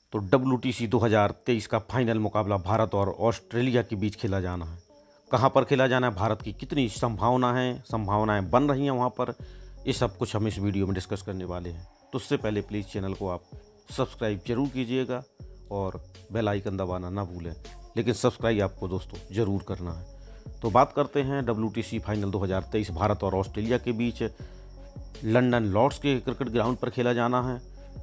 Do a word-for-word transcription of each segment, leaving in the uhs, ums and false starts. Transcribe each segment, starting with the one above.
तो डब्ल्यूटीसी दो हज़ार तेईस का फाइनल मुकाबला भारत और ऑस्ट्रेलिया के बीच खेला जाना है। कहां पर खेला जाना है, भारत की कितनी संभावना है संभावनाएं बन रही हैं वहां पर, ये सब कुछ हम इस वीडियो में डिस्कस करने वाले हैं। तो उससे पहले प्लीज़ चैनल को आप सब्सक्राइब जरूर कीजिएगा और बेल आइकन दबाना ना भूलें, लेकिन सब्सक्राइब आपको दोस्तों ज़रूर करना है। तो बात करते हैं डब्ल्यूटीसी फाइनल दो हज़ार तेईस भारत और ऑस्ट्रेलिया के बीच लंदन लॉर्ड्स के क्रिकेट ग्राउंड पर खेला जाना है।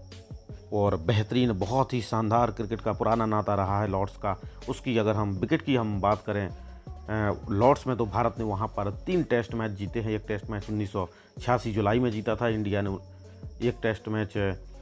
और बेहतरीन, बहुत ही शानदार क्रिकेट का पुराना नाता रहा है लॉर्ड्स का। उसकी अगर हम विकेट की हम बात करें, लॉर्ड्स में तो भारत ने वहाँ पर तीन टेस्ट मैच जीते हैं। एक टेस्ट मैच उन्नीस सौ छियासी जुलाई में जीता था इंडिया ने, एक टेस्ट मैच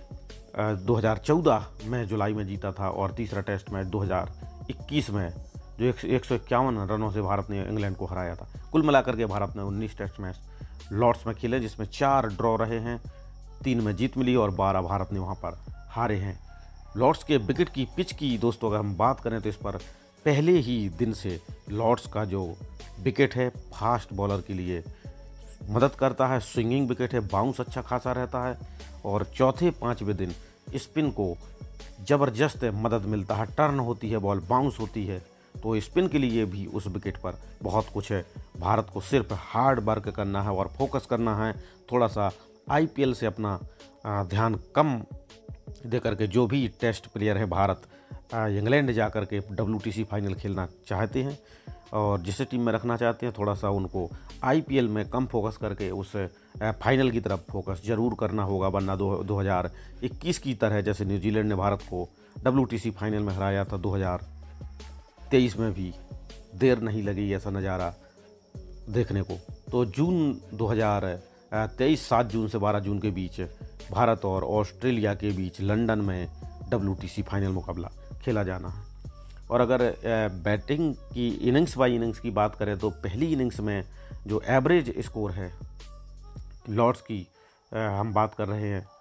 दो हज़ार चौदह में जुलाई में जीता था, और तीसरा टेस्ट मैच दो हज़ार इक्कीस में जो एक सौ इक्यावन रनों से भारत ने इंग्लैंड को हराया था। कुल मिलाकर के भारत ने उन्नीस टेस्ट मैच लॉर्ड्स में खेले, जिसमें चार ड्रॉ रहे हैं, तीन में जीत मिली और बारह भारत ने वहाँ पर हारे हैं। लॉर्ड्स के विकेट की पिच की दोस्तों अगर हम बात करें तो इस पर पहले ही दिन से लॉर्ड्स का जो विकेट है फास्ट बॉलर के लिए मदद करता है। स्विंगिंग विकेट है, बाउंस अच्छा खासा रहता है, और चौथे पाँचवें दिन स्पिन को ज़बरदस्त मदद मिलता है। टर्न होती है बॉल, बाउंस होती है, तो स्पिन के लिए भी उस विकेट पर बहुत कुछ है। भारत को सिर्फ हार्ड वर्क करना है और फोकस करना है। थोड़ा सा आईपीएल से अपना ध्यान कम दे करके, जो भी टेस्ट प्लेयर है भारत इंग्लैंड जा कर के डब्ल्यूटीसी फाइनल खेलना चाहते हैं और जिसे टीम में रखना चाहते हैं, थोड़ा सा उनको आईपीएल में कम फोकस करके उस फाइनल की तरफ फोकस ज़रूर करना होगा, वरना दो दो हज़ार इक्कीस की तरह जैसे न्यूजीलैंड ने भारत को डब्ल्यूटीसी फाइनल में हराया था, दो हज़ार तेईस में भी देर नहीं लगी ऐसा नज़ारा देखने को। तो जून दो हज़ार तेईस सात जून से बारह जून के बीच भारत और ऑस्ट्रेलिया के बीच लंदन में डब्ल्यूटीसी फाइनल मुकाबला खेला जाना है। और अगर बैटिंग की इनिंग्स बाई इनिंग्स की बात करें तो पहली इनिंग्स में जो एवरेज स्कोर है लॉर्ड्स की, हम बात कर रहे हैं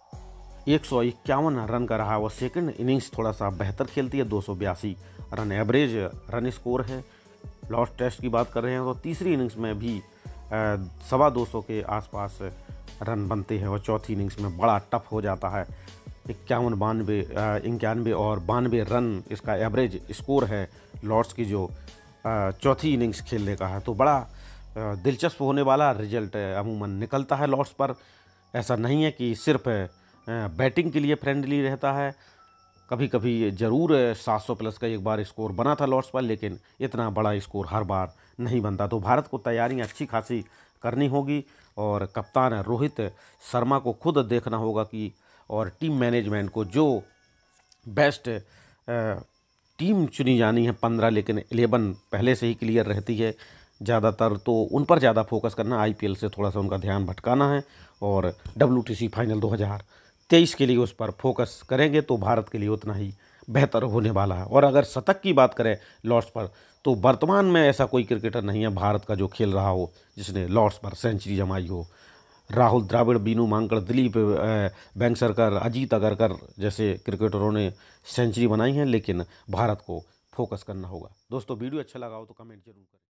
एक सौ इक्यावन रन का रहा। वो सेकंड इनिंग्स थोड़ा सा बेहतर खेलती है, दो सौ बयासी रन एवरेज रन स्कोर है। लॉर्ड्स टेस्ट की बात कर रहे हैं तो तीसरी इनिंग्स में भी सवा दो सौ के आसपास रन बनते हैं, और चौथी इनिंग्स में बड़ा टफ हो जाता है। इक्यावन बानवे इक्यानवे और बानवे रन इसका एवरेज स्कोर है लॉर्ड्स की जो चौथी इनिंग्स खेलने का है। तो बड़ा दिलचस्प होने वाला रिजल्ट अमूमन निकलता है लॉर्ड्स पर। ऐसा नहीं है कि सिर्फ बैटिंग के लिए फ्रेंडली रहता है, कभी कभी ज़रूर सात सौ प्लस का एक बार स्कोर बना था लॉर्ड्स पर, लेकिन इतना बड़ा स्कोर हर बार नहीं बनता। तो भारत को तैयारियां अच्छी खासी करनी होगी, और कप्तान रोहित शर्मा को खुद देखना होगा कि, और टीम मैनेजमेंट को जो बेस्ट टीम चुनी जानी है पंद्रह, लेकिन इलेवन पहले से ही क्लियर रहती है ज़्यादातर, तो उन पर ज़्यादा फोकस करना, आईपीएल से थोड़ा सा उनका ध्यान भटकाना है, और डब्ल्यूटीसी फाइनल दो हज़ार तेईस के लिए उस पर फोकस करेंगे तो भारत के लिए उतना ही बेहतर होने वाला है। और अगर शतक की बात करें लॉर्ड्स पर, तो वर्तमान में ऐसा कोई क्रिकेटर नहीं है भारत का जो खेल रहा हो जिसने लॉर्ड्स पर सेंचुरी जमाई हो। राहुल द्रविड़, बीनू मांकड़, दिलीप वेंगसरकर, अजीत अगरकर जैसे क्रिकेटरों ने सेंचुरी बनाई है, लेकिन भारत को फोकस करना होगा। दोस्तों वीडियो अच्छा लगा हो तो कमेंट जरूर करें।